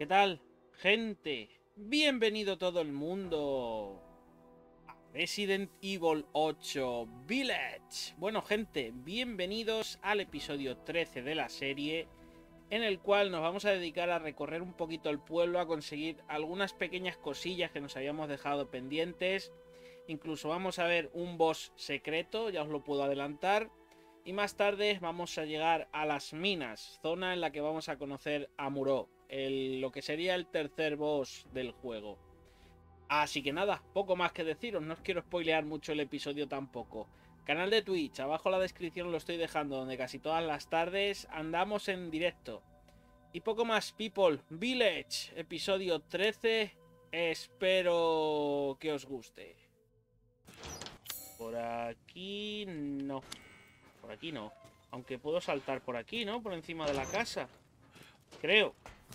¿Qué tal, gente? Bienvenido todo el mundo a Resident Evil 8 Village. Bueno, gente, bienvenidos al episodio 13 de la serie, en el cual nos vamos a dedicar a recorrer un poquito el pueblo, a conseguir algunas pequeñas cosillas que nos habíamos dejado pendientes. Incluso vamos a ver un boss secreto, ya os lo puedo adelantar. Y más tarde vamos a llegar a las minas, zona en la que vamos a conocer a Muro, lo que sería el tercer boss del juego. Así que nada, poco más que deciros, no os quiero spoilear mucho el episodio tampoco. Canal de Twitch, abajo en la descripción lo estoy dejando, donde casi todas las tardes andamos en directo. Y poco más, people. Village, episodio 13, espero que os guste. Por aquí no. Por aquí no. Aunque puedo saltar por aquí, ¿no? Por encima de la casa. Creo.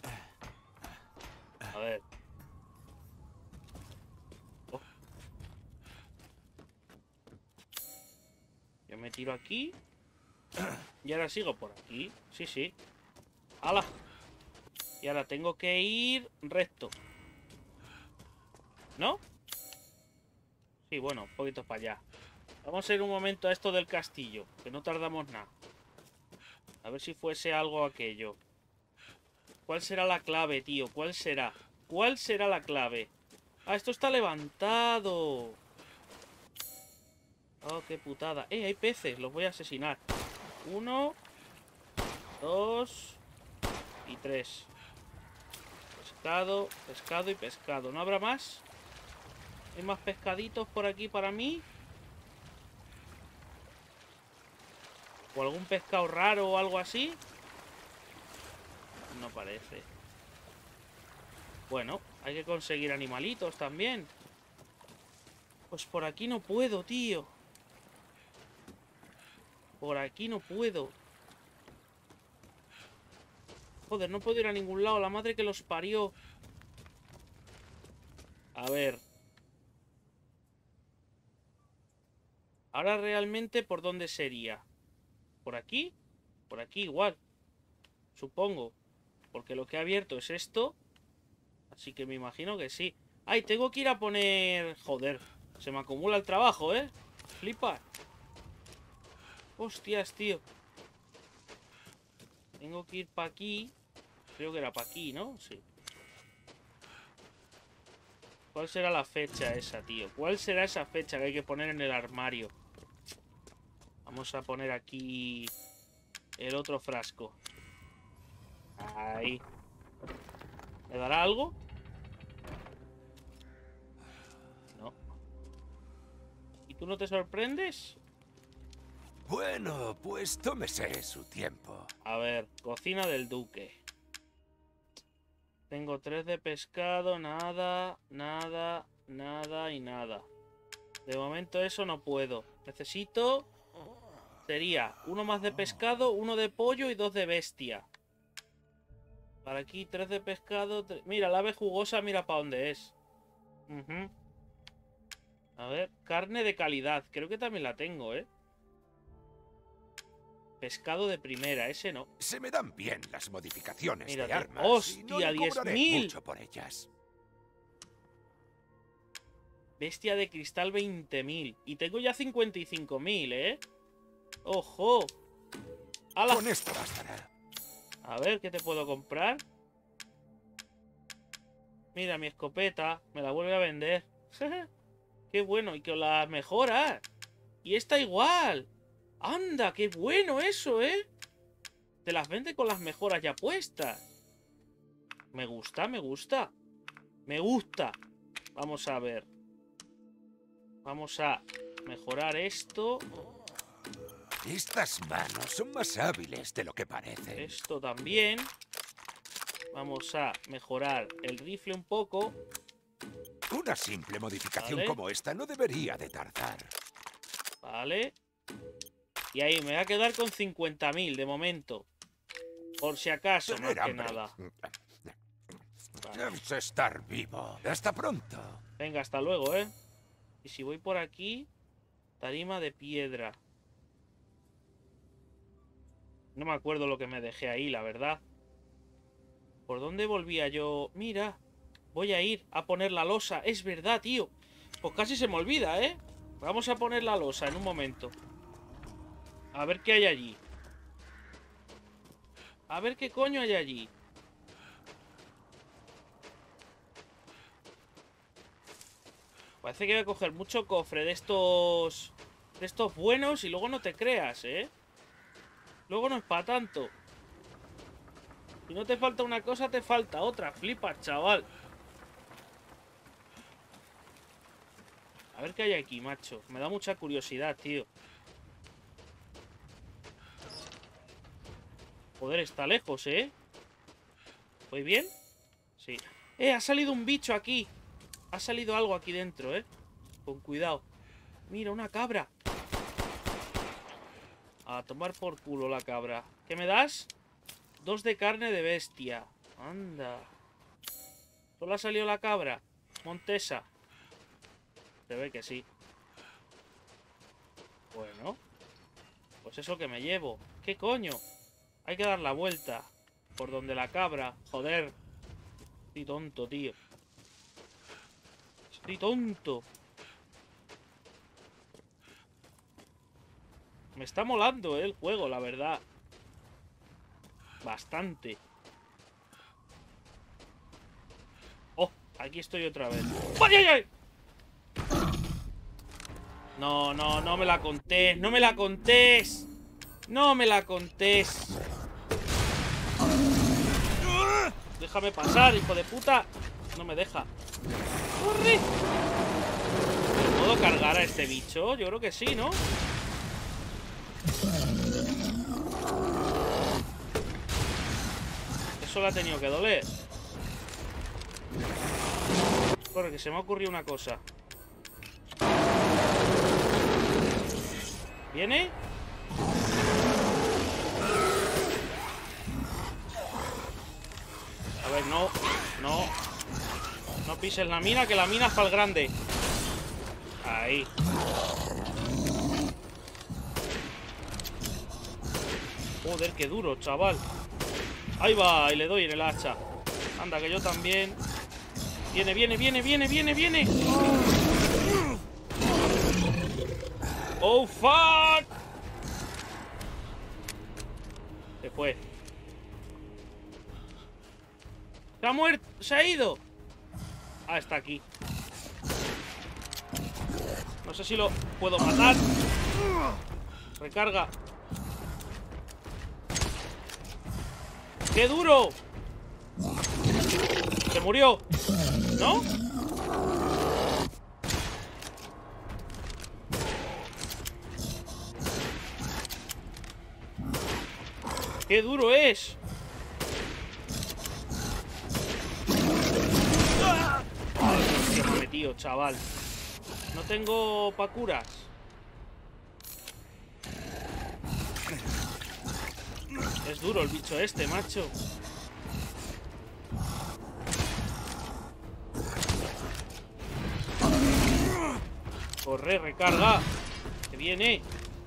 A ver. Oh. Yo me tiro aquí. Y ahora sigo por aquí. Sí, sí. ¡Hala! Y ahora tengo que ir recto. ¿No? Sí, bueno, un poquito para allá. Vamos a ir un momento a esto del castillo, que no tardamos nada. A ver si fuese algo aquello. ¿Cuál será la clave, tío? ¿Cuál será? ¿Cuál será la clave? Ah, esto está levantado. Oh, qué putada. Hay peces, los voy a asesinar. 1, 2 y 3. Pescado, pescado y pescado. ¿No habrá más? ¿Hay más pescaditos por aquí para mí? ¿O algún pescado raro o algo así? No parece. Bueno, hay que conseguir animalitos también. Pues por aquí no puedo, tío. Por aquí no puedo. Joder, no puedo ir a ningún lado. La madre que los parió. A ver. Ahora realmente, ¿por dónde sería? ¿Por aquí? Por aquí igual. Supongo. Porque lo que he abierto es esto. Así que me imagino que sí. ¡Ay! Tengo que ir a poner... Joder. Se me acumula el trabajo, ¿eh? Flipa. Hostias, tío. Tengo que ir para aquí. Creo que era para aquí, ¿no? Sí. ¿Cuál será la fecha esa, tío? ¿Cuál será esa fecha que hay que poner en el armario? Vamos a poner aquí el otro frasco. Ahí. ¿Me dará algo? No. ¿Y tú no te sorprendes? Bueno, pues tómese su tiempo. A ver, cocina del duque. Tengo 3 de pescado, nada, nada, nada y nada. De momento eso no puedo. Necesito... Sería 1 más de pescado, 1 de pollo y 2 de bestia. Para aquí 3 de pescado... Mira, la ave jugosa, mira para dónde es. A ver, carne de calidad. Creo que también la tengo, ¿eh? Pescado de primera, ese no. Se me dan bien las modificaciones Mírate. de armas y no ¡Hostia! le cobraré 10.000. mucho por ellas. Bestia de cristal 20.000. Y tengo ya 55.000, ¿eh? ¡Ojo! ¡Hala! Con esto bastará. A ver, ¿qué te puedo comprar? Mira, mi escopeta. Me la vuelve a vender. ¡Qué bueno! Y que la mejora. Y esta igual. ¡Anda! ¡Qué bueno eso, eh! Te las vende con las mejoras ya puestas. Me gusta, me gusta. Me gusta. Vamos a ver. Vamos a mejorar esto. Estas manos son más hábiles de lo que parecen. Esto también. Vamos a mejorar el rifle un poco. Una simple modificación Vale. como esta no debería de tardar. Vale. Y ahí me voy a quedar con 50.000 de momento. Por si acaso, más Tener que hambre. nada. Vale. Debes estar vivo. Hasta pronto. Venga, hasta luego, ¿eh? Y si voy por aquí... Tarima de piedra. No me acuerdo lo que me dejé ahí, la verdad. ¿Por dónde volvía yo? Mira, voy a ir a poner la losa. Es verdad, tío. Pues casi se me olvida, ¿eh? Vamos a poner la losa en un momento. A ver qué hay allí. A ver qué coño hay allí. Parece que voy a coger mucho cofre de estos... De estos buenos y luego no te creas, ¿eh? Luego no es para tanto. Si no te falta una cosa, te falta otra. Flipas, chaval. A ver qué hay aquí, macho. Me da mucha curiosidad, tío. Joder, está lejos, ¿eh? ¿Voy bien? Sí. Ha salido un bicho aquí. Ha salido algo aquí dentro, ¿eh? Con cuidado. Mira, una cabra. A tomar por culo la cabra. ¿Qué me das? 2 de carne de bestia. Anda. ¿Solo ha salido la cabra? Montesa. Se ve que sí. Bueno. Pues eso que me llevo. ¿Qué coño? Hay que dar la vuelta. Por donde la cabra. Joder. Estoy tonto, tío. Estoy tonto. Me está molando, el juego, la verdad. Bastante. Oh, aquí estoy otra vez. ¡Ay, ay, ay! No, no, no me la contés. No me la contés. No me la contés. Déjame pasar, hijo de puta. No me deja. ¡Corre! ¿Puedo cargar a este bicho? Yo creo que sí, ¿no? Eso le ha tenido que doler. Corre, que se me ha ocurrido una cosa. ¿Viene? A ver, no. No. No pises la mina, que la mina es para el grande. Ahí. Joder, qué duro, chaval. Ahí va, y le doy en el hacha. Anda, que yo también. Viene, viene, viene, viene, viene, viene. Oh, fuck. Se fue. Se ha muerto, se ha ido. Ah, está aquí. No sé si lo puedo matar. Recarga. ¡Qué duro! Se murió. ¿No? ¡Qué duro es! Ay, me he metido, chaval. No tengo pacuras. Es duro el bicho este, macho. Corre, recarga. Que viene.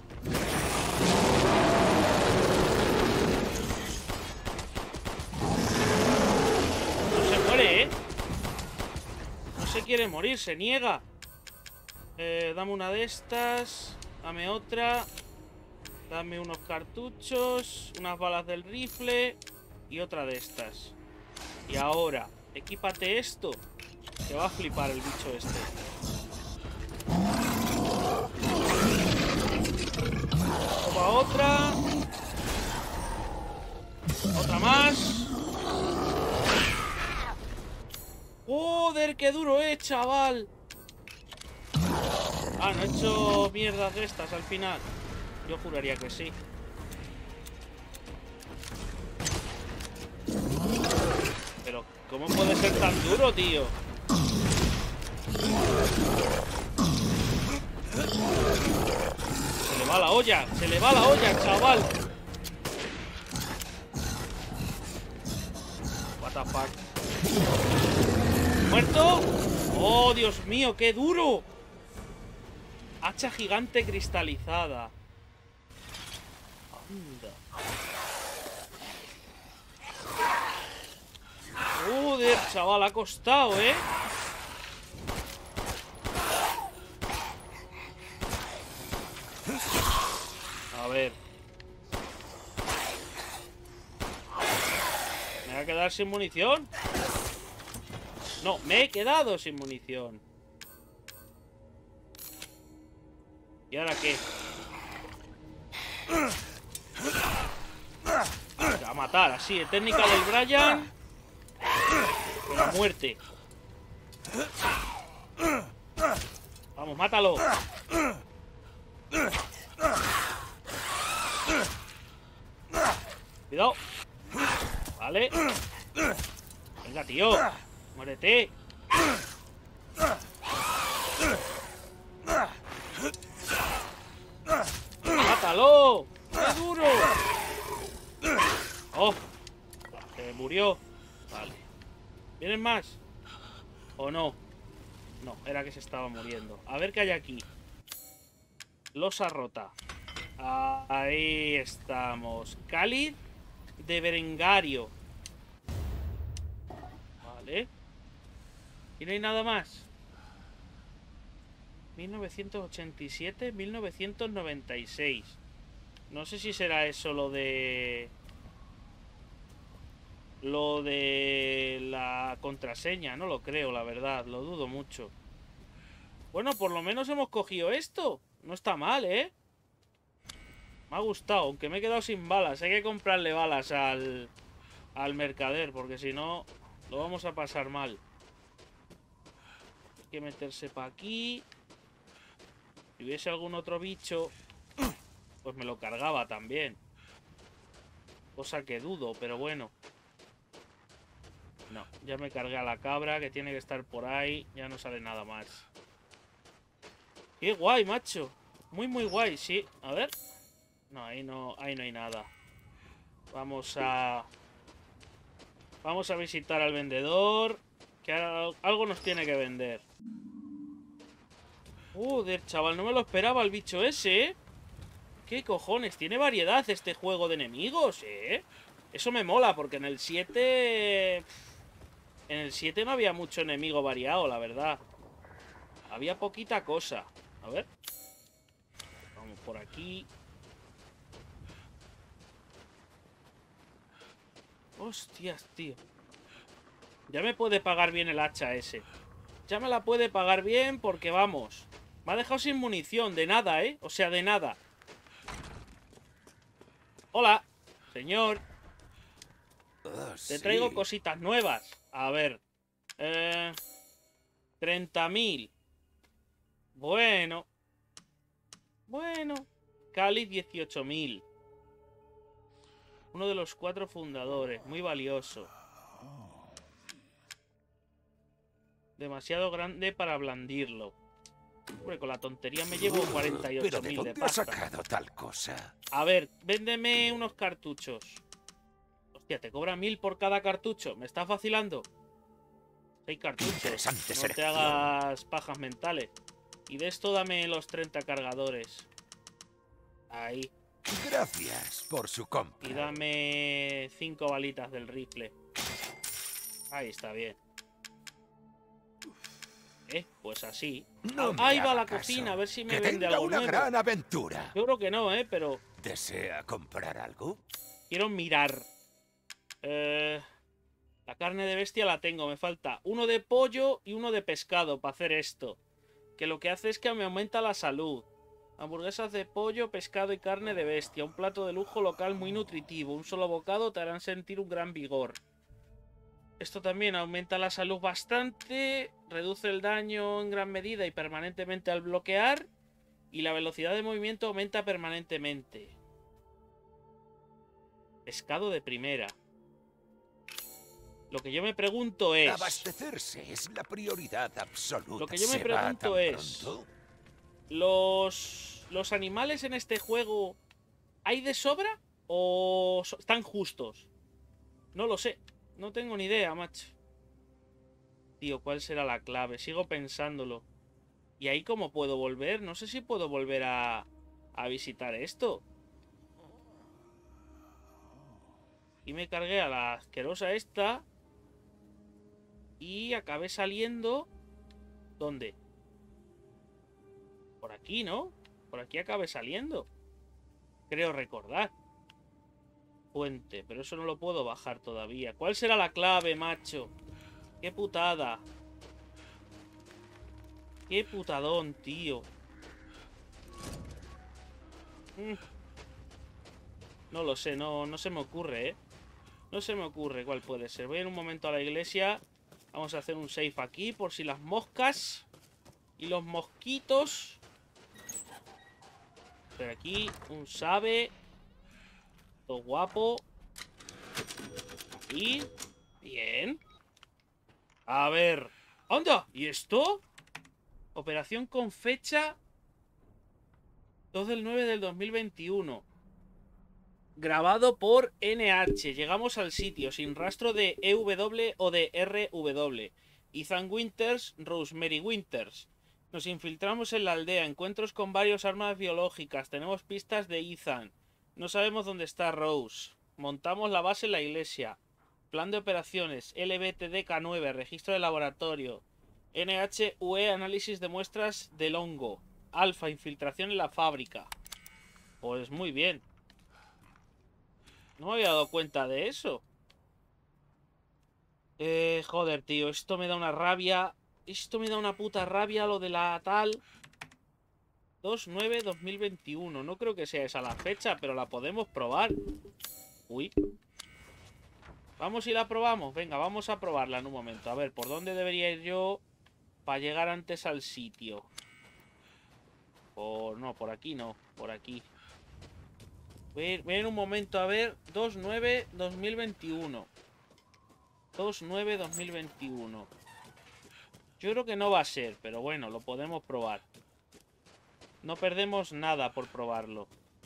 No se muere, ¿eh? No se quiere morir, se niega. Dame una de estas. Dame otra. Dame unos cartuchos. Unas balas del rifle. Y otra de estas. Y ahora, equípate esto. Que va a flipar el bicho este. Toma otra. Otra más. Joder, qué duro es, chaval. Ah, no he hecho mierdas de estas al final. Yo juraría que sí. Pero, ¿cómo puede ser tan duro, tío? Se le va la olla. Se le va la olla, chaval. What the fuck. ¿Muerto? ¡Oh, Dios mío, qué duro! Hacha gigante cristalizada. Anda. Joder, chaval, ha costado, ¿eh? A ver. ¿Me voy a quedar sin munición? No, me he quedado sin munición. ¿Y ahora qué? A matar, así, técnica del Brian. Con la muerte. Vamos, mátalo. Cuidado. Vale. Venga, tío. Muérete. ¡Mátalo! ¡Qué duro! ¡Oh! Se murió. Vale. ¿Vienen más? ¿O no? No, era que se estaba muriendo. A ver qué hay aquí. Losa rota. Ahí estamos. Cáliz de Berengario. Vale. ¿Y no hay nada más? 1987, 1996. No sé si será eso lo de... Lo de la contraseña. No lo creo, la verdad. Lo dudo mucho. Bueno, por lo menos hemos cogido esto. No está mal, ¿eh? Me ha gustado, aunque me he quedado sin balas. Hay que comprarle balas al mercader, porque si no, lo vamos a pasar mal. Hay que meterse para aquí. Si hubiese algún otro bicho, pues me lo cargaba también. Cosa que dudo, pero bueno. No, ya me cargué a la cabra, que tiene que estar por ahí. Ya no sale nada más. ¡Qué guay, macho! Muy, muy guay, sí. A ver. No, ahí no hay nada. Vamos a visitar al vendedor, que algo nos tiene que vender. Joder, chaval, no me lo esperaba el bicho ese, ¿eh? ¿Qué cojones? Tiene variedad este juego de enemigos, ¿eh? Eso me mola, porque en el 7... En el 7 no había mucho enemigo variado, la verdad. Había poquita cosa. A ver. Vamos por aquí. Hostias, tío. Ya me puede pagar bien el hacha ese. Ya me la puede pagar bien porque vamos. Me ha dejado sin munición, de nada, ¿eh? O sea, de nada. Hola, señor. Te traigo cositas nuevas. A ver. 30.000. Bueno. Bueno. Cali 18.000. Uno de los 4 fundadores. Muy valioso. Demasiado grande para blandirlo. Hombre, con la tontería me llevo 48.000 de pasta. ¿Has sacado tal cosa? A ver, véndeme unos cartuchos. Hostia, te cobra 1.000 por cada cartucho. ¿Me está facilando? 6 cartuchos. Interesante no te hagas pajas mentales. Y de esto dame los 30 cargadores. Ahí. Gracias por su compra. Y dame 5 balitas del rifle. Ahí está bien. Pues así. No me Ahí va haga la caso. cocina, a ver si me Que vende tenga algo una nuevo. gran aventura. Yo creo que no, pero ¿Desea comprar algo? quiero mirar. La carne de bestia la tengo, me falta uno de pollo y uno de pescado para hacer esto. Que lo que hace es que me aumenta la salud. Hamburguesas de pollo, pescado y carne de bestia. Un plato de lujo local muy nutritivo. Un solo bocado te harán sentir un gran vigor. Esto también aumenta la salud bastante. Reduce el daño en gran medida y permanentemente al bloquear. Y la velocidad de movimiento aumenta permanentemente. Pescado de primera. Lo que yo me pregunto es... Abastecerse es la prioridad absoluta. Lo que yo me pregunto es... ¿Los animales en este juego hay de sobra o están justos? No lo sé. No tengo ni idea, macho. Tío, ¿cuál será la clave? Sigo pensándolo. ¿Y ahí cómo puedo volver? No sé si puedo volver a visitar esto. Y me cargué a la asquerosa esta. Y acabé saliendo... ¿Dónde? Por aquí, ¿no? Por aquí acabé saliendo. Creo recordar. Fuente, pero eso no lo puedo bajar todavía. ¿Cuál será la clave, macho? ¡Qué putada! ¡Qué putadón, tío! No lo sé, no se me ocurre, ¿eh? No se me ocurre cuál puede ser. Voy a ir un momento a la iglesia. Vamos a hacer un save aquí por si las moscas y los mosquitos. Pero aquí un sabe. Todo guapo. Y... Bien. A ver. ¡Anda! ¿Y esto? Operación con fecha 2/9/2021. Grabado por NH. Llegamos al sitio sin rastro de EW o de RW. Ethan Winters, Rosemary Winters. Nos infiltramos en la aldea. Encuentros con varias armas biológicas. Tenemos pistas de Ethan. No sabemos dónde está Rose. Montamos la base en la iglesia. Plan de operaciones. LBTDK9. Registro de laboratorio. NHUE. Análisis de muestras del hongo. Alfa. Infiltración en la fábrica. Pues muy bien. No me había dado cuenta de eso. Joder, tío. Esto me da una rabia. Esto me da una puta rabia lo de la tal. 2/9/2021. No creo que sea esa la fecha, pero la podemos probar. Uy. Vamos y la probamos. Venga, vamos a probarla en un momento. A ver, ¿por dónde debería ir yo para llegar antes al sitio? No, por aquí no. Por aquí. Voy a ir en un momento a ver. 2/9/2021. 2/9/2021. Yo creo que no va a ser, pero bueno, lo podemos probar. No perdemos nada por probarlo.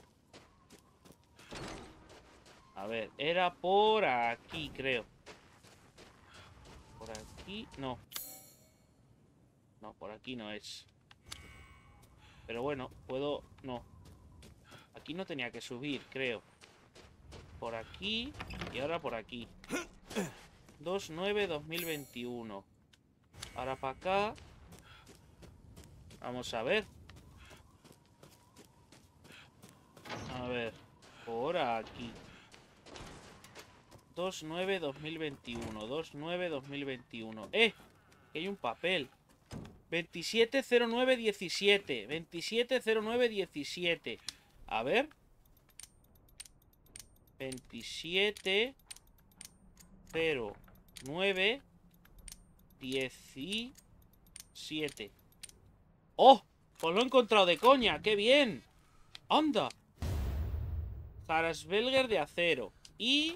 A ver, era por aquí, creo. Por aquí, no. No, por aquí no es. Pero bueno, puedo... No. Aquí no tenía que subir, creo. Por aquí y ahora por aquí. 2/9/2021. Ahora para acá. Vamos a ver. A ver. Por aquí. 2/9/2021. 2/9/2021. Que hay un papel. 27/09/17. 27/09/17. A ver. 27/09/17. ¡Oh! Pues lo he encontrado de coña. ¡Qué bien! ¡Anda! Harasbelger de acero. Y...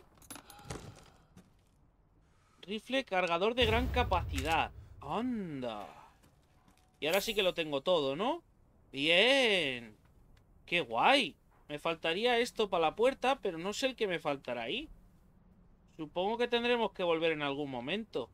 rifle cargador de gran capacidad. ¡Anda! Y ahora sí que lo tengo todo, ¿no? ¡Bien! ¡Qué guay! Me faltaría esto para la puerta, pero no sé el que me faltará ahí. Supongo que tendremos que volver en algún momento.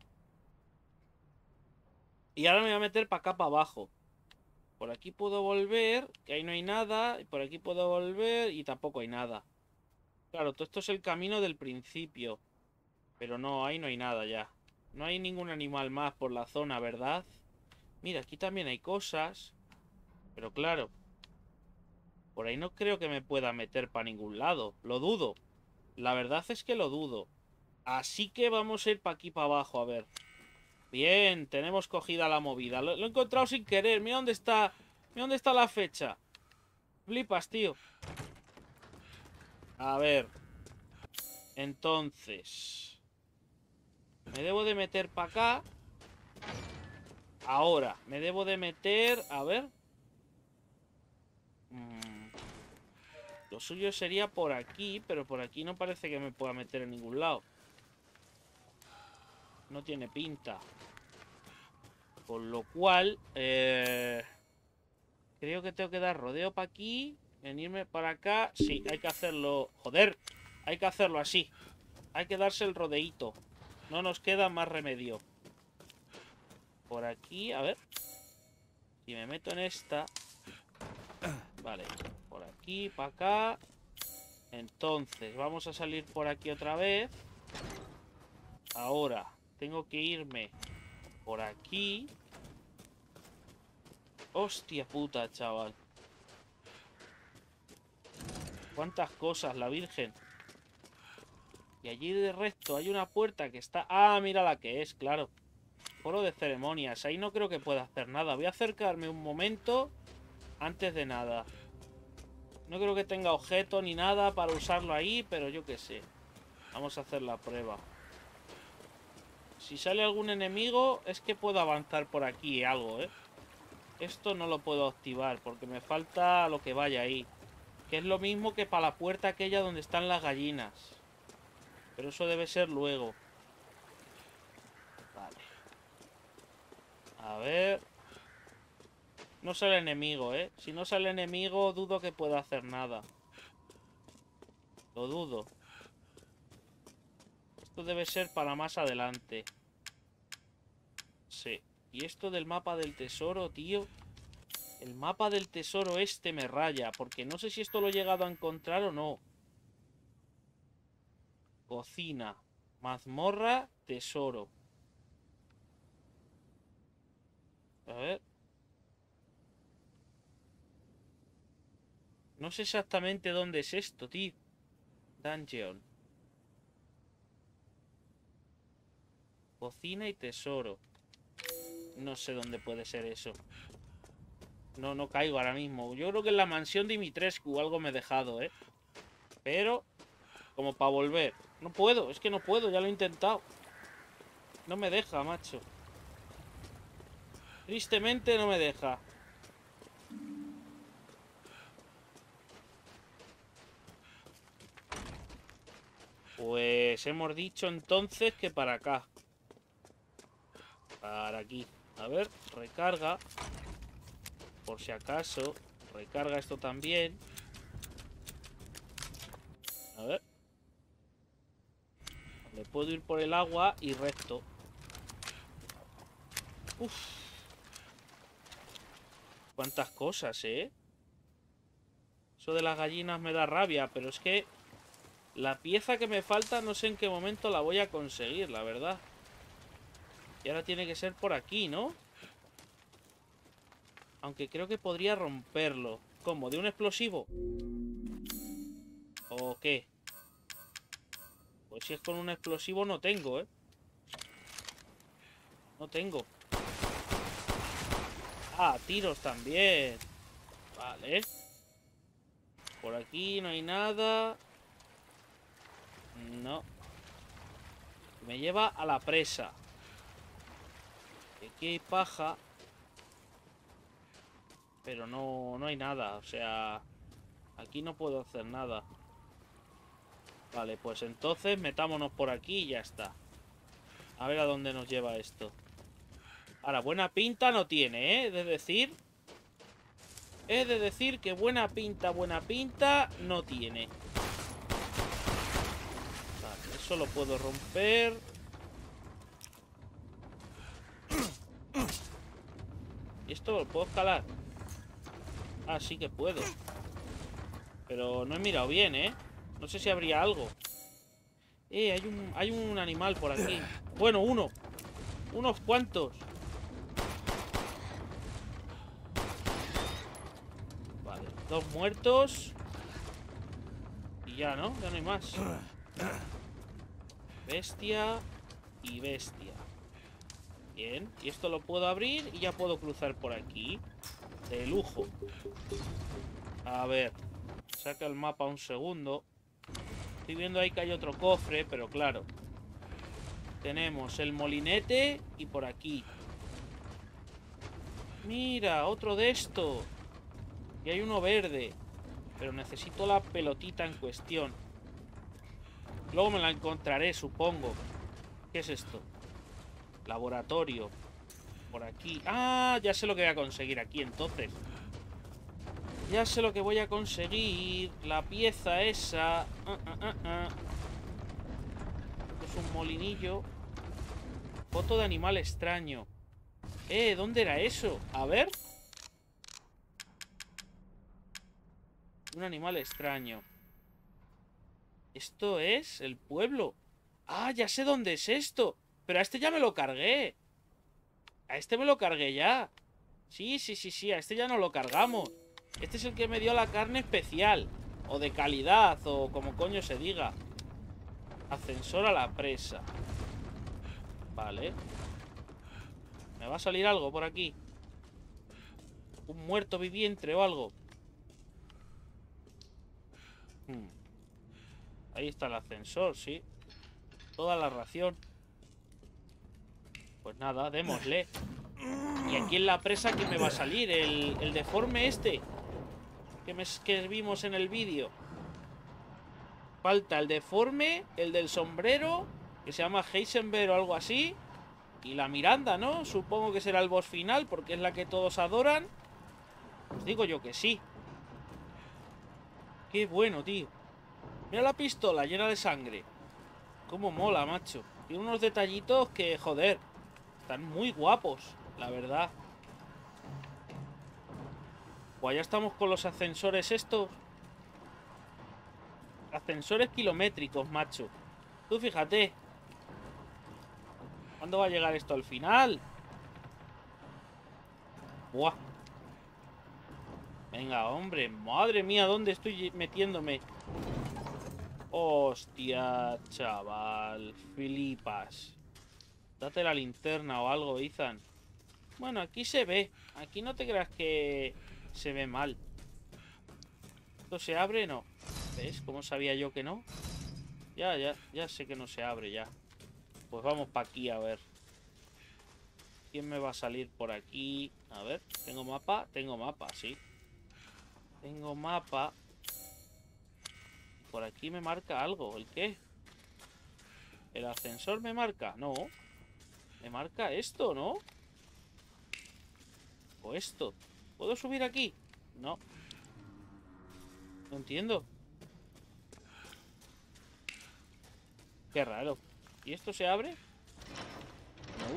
Y ahora me voy a meter para acá, para abajo. Por aquí puedo volver, que ahí no hay nada. Y por aquí puedo volver y tampoco hay nada. Claro, todo esto es el camino del principio. Pero no, ahí no hay nada ya. No hay ningún animal más por la zona, ¿verdad? Mira, aquí también hay cosas. Pero claro, por ahí no creo que me pueda meter para ningún lado. Lo dudo. La verdad es que lo dudo. Así que vamos a ir para aquí, para abajo, a ver. Bien, tenemos cogida la movida. Lo he encontrado sin querer. Mira dónde está. Mira dónde está la fecha. Flipas, tío. A ver. Entonces... me debo de meter para acá. Ahora, me debo de meter... A ver. Lo suyo sería por aquí, pero por aquí no parece que me pueda meter en ningún lado. No tiene pinta. Con lo cual, creo que tengo que dar rodeo para aquí, venirme para acá. Sí, hay que hacerlo... Joder, hay que hacerlo así. Hay que darse el rodeíto. No nos queda más remedio. Por aquí, a ver. Si me meto en esta... Vale, por aquí, para acá. Entonces, vamos a salir por aquí otra vez. Ahora, tengo que irme Por aquí. Hostia puta, chaval. Cuántas cosas, la Virgen. Y allí de resto hay una puerta que está... Ah, mira la que es, claro. Foro de ceremonias. Ahí no creo que pueda hacer nada. Voy a acercarme un momento antes de nada. No creo que tenga objeto ni nada para usarlo ahí, pero yo qué sé. Vamos a hacer la prueba. Si sale algún enemigo, es que puedo avanzar por aquí algo, ¿eh? Esto no lo puedo activar porque me falta lo que vaya ahí. Que es lo mismo que para la puerta aquella donde están las gallinas. Pero eso debe ser luego. Vale. A ver. No sale enemigo, ¿eh? Si no sale enemigo, dudo que pueda hacer nada. Lo dudo. Esto debe ser para más adelante. Sí. Y esto del mapa del tesoro, tío. El mapa del tesoro este me raya. Porque no sé si esto lo he llegado a encontrar o no. Cocina. Mazmorra. Tesoro. A ver. No sé exactamente dónde es esto, tío. Dungeon. Cocina y tesoro. No sé dónde puede ser eso. No caigo ahora mismo. Yo creo que en la mansión de Dimitrescu algo me he dejado, ¿eh? Pero, como para volver. No puedo, es que no puedo, ya lo he intentado. No me deja, macho. Tristemente no me deja. Pues hemos dicho entonces que para acá. Para aquí. A ver, recarga. Por si acaso. Recarga esto también. A ver. Le puedo ir por el agua y recto. Uf. Cuántas cosas, ¿eh? Eso de las gallinas me da rabia, pero es que la pieza que me falta no sé en qué momento la voy a conseguir, la verdad. Y ahora tiene que ser por aquí, ¿no? Aunque creo que podría romperlo. ¿Cómo? ¿De un explosivo? ¿O qué? Pues si es con un explosivo no tengo, ¿eh? No tengo. Ah, tiros también. Vale. Por aquí no hay nada. No. Me lleva a la presa. Aquí hay paja. Pero no hay nada. O sea, aquí no puedo hacer nada. Vale, pues entonces metámonos por aquí y ya está. A ver a dónde nos lleva esto. Ahora, buena pinta no tiene, ¿eh? Es de decir que buena pinta no tiene. Vale, eso lo puedo romper. ¿Y esto lo puedo escalar? Ah, sí que puedo. Pero no he mirado bien, ¿eh? No sé si habría algo. Hay un animal por aquí. Bueno, uno. Unos cuantos. Vale, dos muertos. Y ya, ¿no? Ya no hay más. Bestia y bestia. Bien, y esto lo puedo abrir y ya puedo cruzar por aquí. De lujo. A ver. Saca el mapa un segundo. Estoy viendo ahí que hay otro cofre, pero claro. Tenemos el molinete y por aquí. Mira, otro de esto. Y hay uno verde. Pero necesito la pelotita en cuestión. Luego me la encontraré, supongo. ¿Qué es esto? Laboratorio. Por aquí. Ah, ya sé lo que voy a conseguir aquí entonces. Ya sé lo que voy a conseguir. La pieza esa. Esto es un molinillo. Foto de animal extraño. ¿Dónde era eso? A ver. Un animal extraño. Esto es el pueblo. Ah, ya sé dónde es esto. Pero a este ya me lo cargué. A este me lo cargué ya. Sí, a este ya no lo cargamos. Este es el que me dio la carne especial. O de calidad, o como coño se diga. Ascensor a la presa. Vale. ¿Me va a salir algo por aquí? ¿Un muerto viviente o algo? Ahí está el ascensor, sí. Toda la ración. Pues nada, démosle. Y aquí en la presa, ¿qué me va a salir? El deforme este que vimos en el vídeo. Falta el deforme, el del sombrero, que se llama Heisenberg o algo así. Y la Miranda, ¿no? Supongo que será el boss final, porque es la que todos adoran. Os digo yo que sí. Qué bueno, tío. Mira la pistola llena de sangre. Cómo mola, macho. Tiene unos detallitos que, joder, están muy guapos, la verdad. Pues ya estamos con los ascensores estos. Ascensores kilométricos, macho. Tú fíjate. ¿Cuándo va a llegar esto al final? Buah. Venga, hombre. Madre mía, ¿dónde estoy metiéndome? Hostia, chaval. Filipas. Date la linterna o algo, Ethan. Bueno, aquí se ve. Aquí no te creas que se ve mal. ¿Esto se abre? No. ¿Ves? ¿Cómo sabía yo que no? Ya sé que no se abre ya. Pues vamos para aquí a ver. ¿Quién me va a salir por aquí? A ver, ¿tengo mapa? Tengo mapa, sí. Tengo mapa. Por aquí me marca algo. ¿El qué? ¿El ascensor me marca? No. Me marca esto, ¿no? O esto. ¿Puedo subir aquí? No. No entiendo. Qué raro. ¿Y esto se abre? No.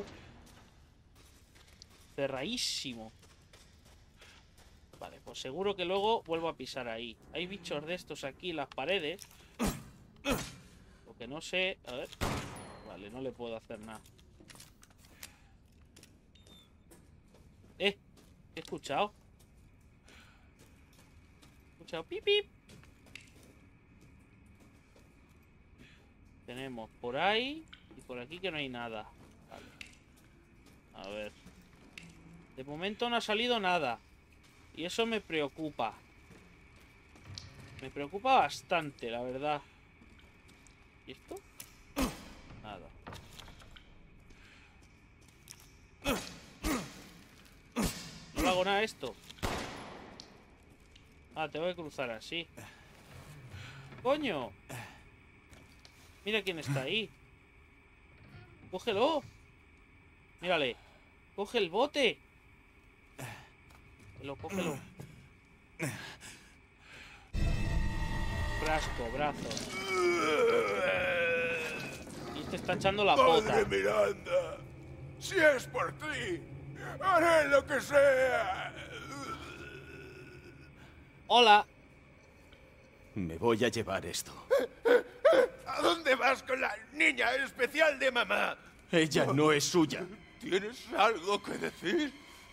Cerradísimo. Vale, pues seguro que luego vuelvo a pisar ahí. Hay bichos de estos aquí en las paredes. Lo que no sé... A ver. Vale, no le puedo hacer nada. ¿Qué he escuchado? He escuchado pip pip. Tenemos por ahí y por aquí que no hay nada. Vale. A ver. De momento no ha salido nada. Y eso me preocupa. Me preocupa bastante, la verdad. ¿Y esto? Nada. No le hago nada a esto. Ah, tengo que cruzar así. ¡Coño! Mira quién está ahí. ¡Cógelo! Mírale. ¡Coge el bote! Cógelo. Frasco, brazo. Y este está echando la pota. ¡Padre Miranda! Si es por ti, haré lo que sea. ¡Hola! Me voy a llevar esto. ¿A dónde vas con la niña especial de mamá? Ella no es suya. ¿Tienes algo que decir?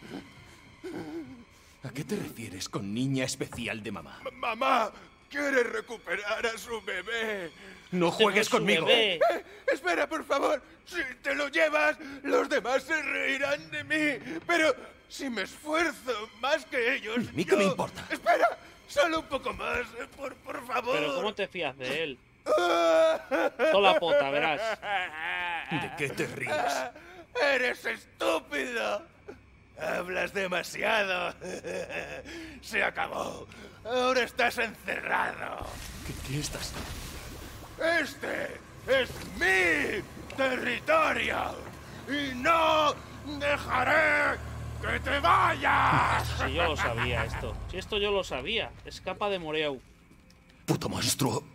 ¿A qué te refieres con niña especial de mamá? Mamá quiere recuperar a su bebé. No juegues conmigo. Espera, por favor. Si te lo llevas, los demás se reirán de mí. Pero si me esfuerzo más que ellos... ¿A mí qué me importa? Espera, solo un poco más, por favor. Pero ¿cómo te fías de él? Toda la pota, verás. ¿De qué te ríes? ¡Eres estúpido! Hablas demasiado. Se acabó. Ahora estás encerrado. ¿Qué estás...? Este es mi territorio. Y no dejaré que te vayas. Si yo lo sabía esto. Si esto yo lo sabía. Escapa de Moreu. ¡Puto monstruo!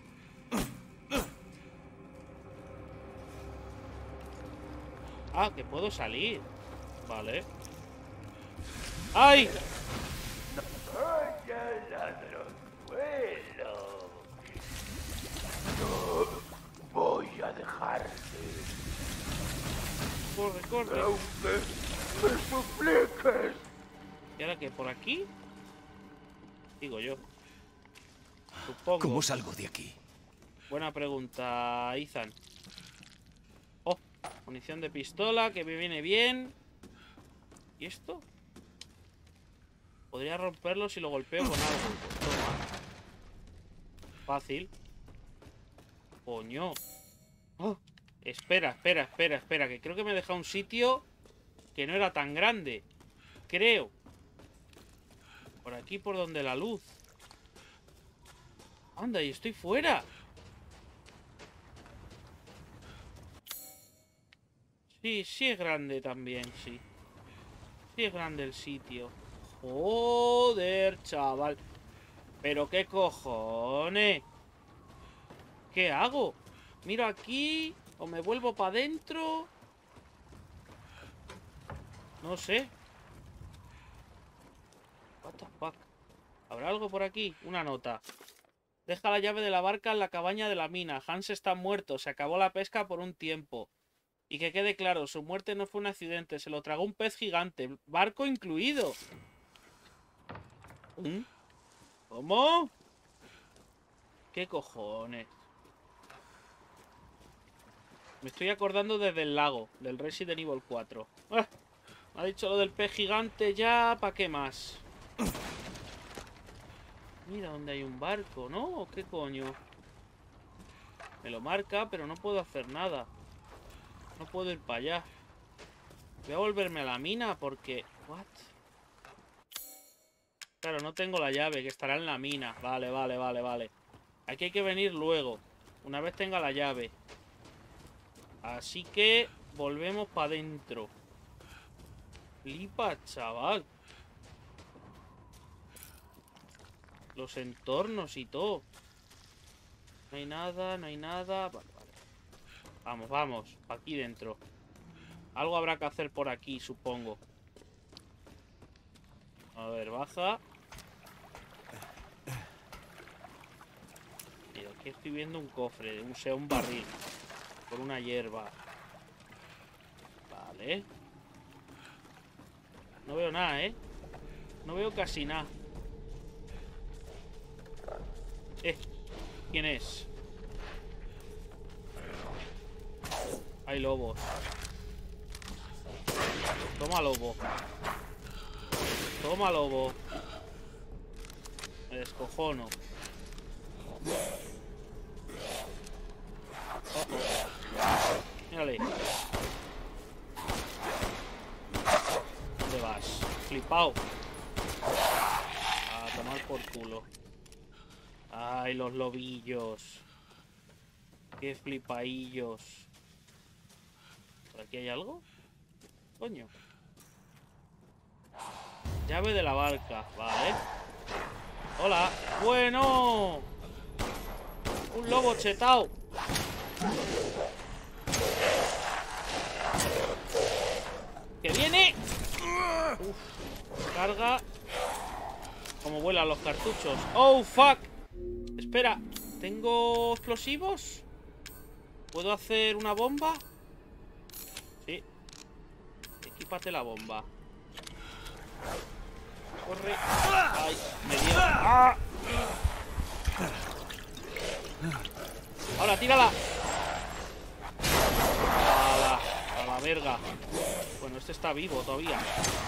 Ah, que puedo salir. Vale. ¡Ay! ¡Vaya ladronzuelo! No voy a dejarte. Corre, corre. Aunque me supliques. ¿Y ahora qué? ¿Por aquí? Digo yo. Supongo. ¿Cómo salgo de aquí? Buena pregunta, Ethan. Oh, munición de pistola, que me viene bien. ¿Y esto? Podría romperlo si lo golpeo con algo. Toma. Fácil. Coño. Oh, espera, que creo que me he dejado un sitio que no era tan grande. Creo. Por aquí, por donde la luz. Anda, y estoy fuera. Sí, sí es grande también, sí. Sí es grande el sitio. Joder, chaval. Pero qué cojones. ¿Qué hago? ¿Miro aquí? ¿O me vuelvo para adentro? No sé. What the fuck. ¿Habrá algo por aquí? Una nota. Deja la llave de la barca en la cabaña de la mina. Hans está muerto. Se acabó la pesca por un tiempo. Y que quede claro, su muerte no fue un accidente. Se lo tragó un pez gigante. Barco incluido. ¿Cómo? ¿Qué cojones? Me estoy acordando desde el lago, del Resident Evil 4. ¡Ah! Me ha dicho lo del pez gigante ya, ¿para qué más? Mira dónde hay un barco, ¿no? ¿O qué coño? Me lo marca, pero no puedo hacer nada. No puedo ir para allá. Voy a volverme a la mina porque... ¿What? Claro, no tengo la llave, que estará en la mina. Vale. Aquí hay que venir luego, una vez tenga la llave. Así que volvemos para adentro. Flipa, chaval. Los entornos y todo. No hay nada, no hay nada. Vale. Vamos, aquí dentro. Algo habrá que hacer por aquí, supongo. A ver, baja. Y aquí estoy viendo un cofre, un barril. Por una hierba. Vale. No veo nada, ¿eh? No veo casi nada. ¿Quién es? Hay lobos. Toma, lobo. Toma, lobo. Me descojono. Mírale. ¿Dónde vas? Flipao. A tomar por culo. Ay, los lobillos. Qué flipaillos. ¿Por aquí hay algo? Coño. Llave de la barca. Vale. Hola. Bueno. Un lobo chetao. ¡Que viene! Uf, carga. Como vuelan los cartuchos. ¡Oh, fuck! Espera, ¿tengo explosivos? ¿Puedo hacer una bomba? Sí. Equípate la bomba. Corre. ¡Ay! Me dio. ¡Ah! Ahora, tírala. A la verga. Bueno, este está vivo todavía.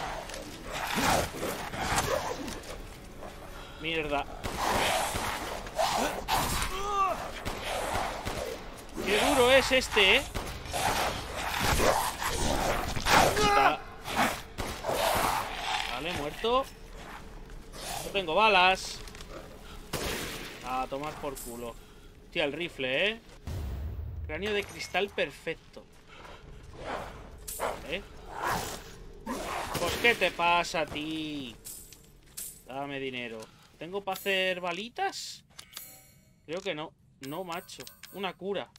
Mierda. Qué duro es este, ¿eh? Vale, muerto. No tengo balas. A tomar por culo. Hostia, el rifle, ¿eh? Cráneo de cristal perfecto. Vale. Pues, ¿qué te pasa a ti? Dame dinero. ¿Tengo para hacer balitas? Creo que no. No, macho. Una cura.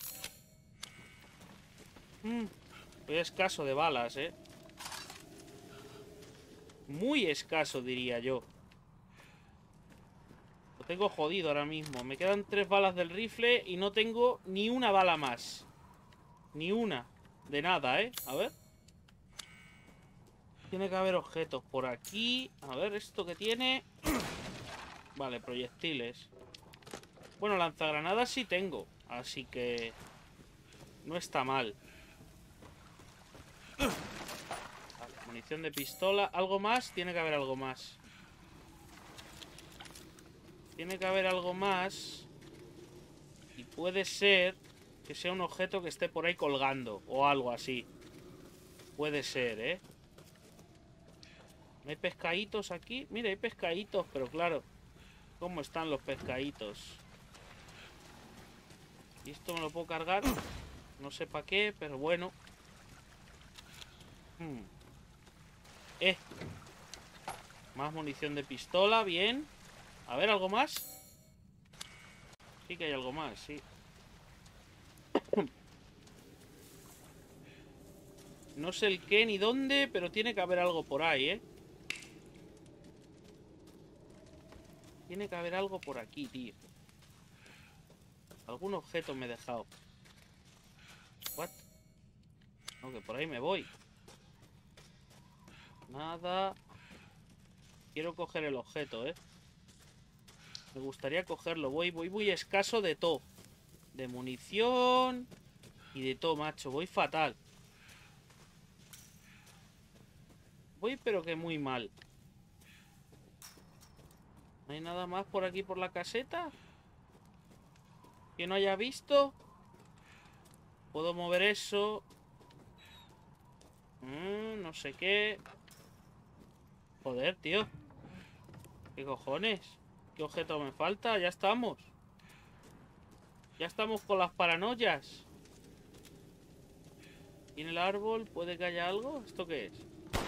Estoy escaso de balas, ¿eh? Muy escaso, diría yo. Lo tengo jodido ahora mismo. Me quedan 3 balas del rifle y no tengo ni una bala más. Ni una. De nada, ¿eh? A ver. Tiene que haber objetos por aquí. A ver, ¿esto qué tiene? Vale, proyectiles. Bueno, lanzagranadas sí tengo. Así que... no está mal. Vale, munición de pistola. ¿Algo más? Tiene que haber algo más. Tiene que haber algo más. Y puede ser que sea un objeto que esté por ahí colgando. O algo así. Puede ser, ¿eh? ¿No hay pescaditos aquí? Mira, hay pescaditos, pero claro. ¿Cómo están los pescaditos? ¿Y esto me lo puedo cargar? No sé para qué, pero bueno. Más munición de pistola, bien. A ver, ¿algo más? Sí que hay algo más, sí. No sé el qué ni dónde, pero tiene que haber algo por ahí, ¿eh? Tiene que haber algo por aquí, tío. Algún objeto me he dejado. ¿What? No, que por ahí me voy. Nada. Quiero coger el objeto, ¿eh? Me gustaría cogerlo. Voy muy escaso de todo. De munición y de todo, macho. Voy fatal. Voy pero que muy mal. ¿No hay nada más por aquí por la caseta? ¿Que no haya visto? Puedo mover eso. No sé qué. Joder, tío. ¿Qué cojones? ¿Qué objeto me falta? Ya estamos. Ya estamos con las paranoias. ¿Y en el árbol puede que haya algo? ¿Esto qué es?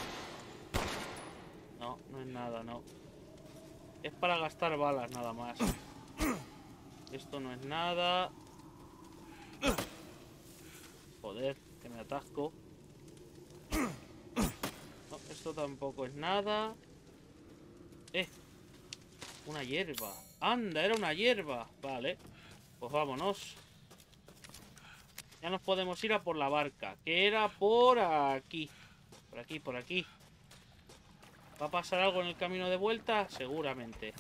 No, no es nada, no. Es para gastar balas nada más. Esto no es nada. Joder, que me atasco. No, esto tampoco es nada. Una hierba. Anda, era una hierba. Vale, pues vámonos. Ya nos podemos ir a por la barca, que era por aquí. Por aquí, por aquí. ¿Va a pasar algo en el camino de vuelta? Seguramente.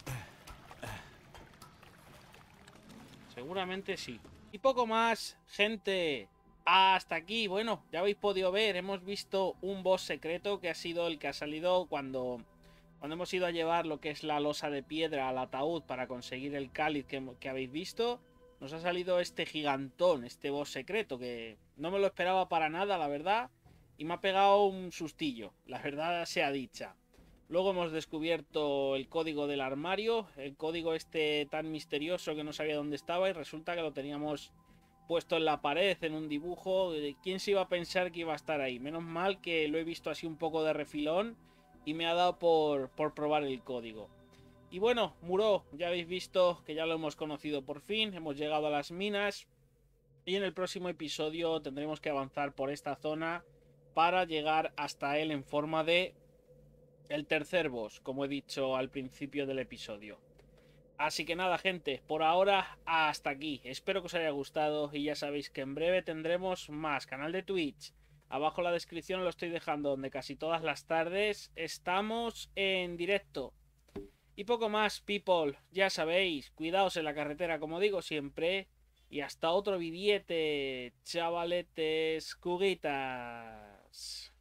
Seguramente sí. Y poco más, gente. Hasta aquí, bueno, ya habéis podido ver, hemos visto un boss secreto que ha sido el que ha salido cuando hemos ido a llevar lo que es la losa de piedra al ataúd para conseguir el cáliz que habéis visto. Nos ha salido este gigantón, este boss secreto, que no me lo esperaba para nada, la verdad. Y me ha pegado un sustillo, la verdad sea dicha. Luego hemos descubierto el código del armario, el código este tan misterioso que no sabía dónde estaba y resulta que lo teníamos puesto en la pared, en un dibujo. ¿Quién se iba a pensar que iba a estar ahí? Menos mal que lo he visto así un poco de refilón y me ha dado por probar el código. Y bueno, Muro, ya habéis visto que ya lo hemos conocido por fin, hemos llegado a las minas y en el próximo episodio tendremos que avanzar por esta zona para llegar hasta él en forma de el tercer boss, como he dicho al principio del episodio. Así que nada, gente, por ahora hasta aquí. Espero que os haya gustado y ya sabéis que en breve tendremos más canal de Twitch. Abajo en la descripción lo estoy dejando, donde casi todas las tardes estamos en directo. Y poco más, people, ya sabéis, cuidaos en la carretera, como digo siempre. Y hasta otro vidiete, chavaletes, cuguitas.